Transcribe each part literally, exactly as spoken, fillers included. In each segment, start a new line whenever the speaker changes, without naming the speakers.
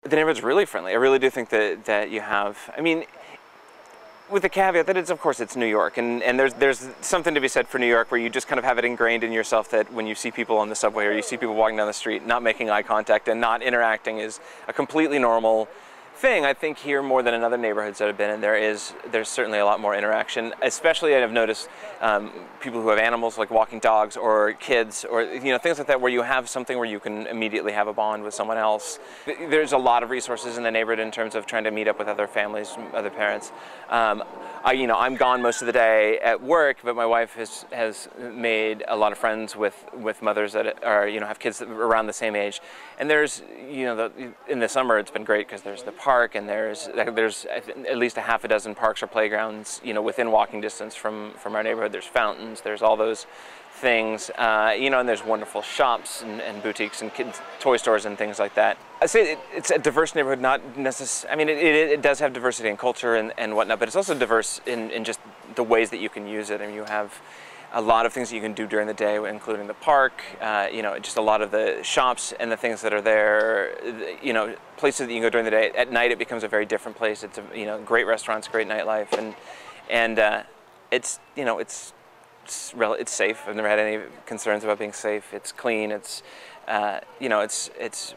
The neighborhood's really friendly. I really do think that, that you have, I mean, with the caveat that it's, of course, it's New York, and, and there's, there's something to be said for New York where you just kind of have it ingrained in yourself that when you see people on the subway or you see people walking down the street, not making eye contact and not interacting is a completely normal thing. I think here more than in other neighborhoods that I've been in, there is there's certainly a lot more interaction. Especially, I've noticed um, people who have animals like walking dogs or kids or you know things like that, where you have something where you can immediately have a bond with someone else. There's a lot of resources in the neighborhood in terms of trying to meet up with other families, other parents. Um, I, you know, I'm gone most of the day at work, but my wife has has made a lot of friends with with mothers that are you know have kids around the same age. And there's you know the, in the summer it's been great because there's the park, and there's there's at least a half a dozen parks or playgrounds, you know, within walking distance from from our neighborhood. There's fountains, there's all those things, uh, you know, and there's wonderful shops and, and boutiques and kids toy stores and things like that. I say it, it's a diverse neighborhood, not necessarily. I mean, it, it, it does have diversity in culture and, and whatnot, but it's also diverse in, in just the ways that you can use it. I mean, you have a lot of things that you can do during the day, including the park, uh, you know, just a lot of the shops and the things that are there, you know, places that you can go during the day. At night, it becomes a very different place. It's, a, you know, great restaurants, great nightlife, and and uh, it's, you know, it's it's, rel it's safe. I've never had any concerns about being safe. It's clean. It's, uh, you know, it's it's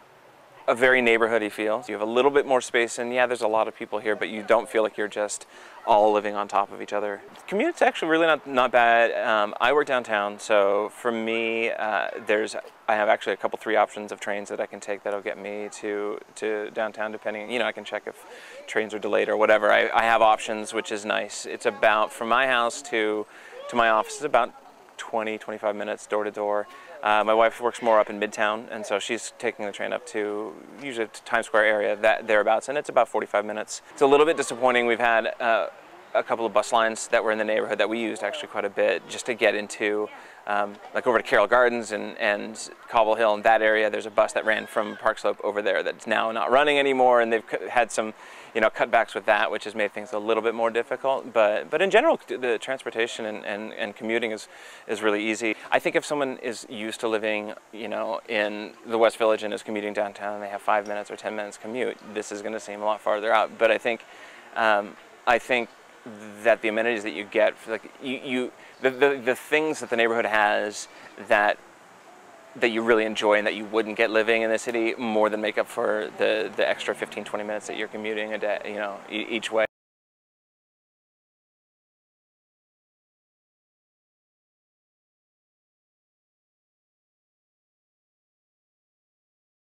a very neighborhoody feel. You have a little bit more space, and yeah, there's a lot of people here, but you don't feel like you're just all living on top of each other. The commute's actually really not, not bad. Um, I work downtown, so for me, uh, there's, I have actually a couple, three options of trains that I can take that'll get me to, to downtown, depending, you know, I can check if trains are delayed or whatever. I, I have options, which is nice. It's about, from my house to, to my office, it's about twenty, twenty-five minutes door to door. Uh, my wife works more up in Midtown, and so she's taking the train up to usually to Times Square area, that thereabouts, and it's about forty-five minutes. It's a little bit disappointing. We've had uh, a couple of bus lines that were in the neighborhood that we used actually quite a bit just to get into, um, like over to Carroll Gardens and, and Cobble Hill and that area. There's a bus that ran from Park Slope over there that's now not running anymore, and they've had some, you know, cutbacks with that, which has made things a little bit more difficult. But but in general, the transportation and, and, and commuting is is really easy. I think if someone is used to living, you know, in the West Village and is commuting downtown, and they have five minutes or ten minutes commute, this is going to seem a lot farther out. But I think um, I think that the amenities that you get, like you, you the, the the things that the neighborhood has that that you really enjoy and that you wouldn't get living in the city, more than make up for the the extra fifteen, twenty minutes that you're commuting a day, you know, e each way.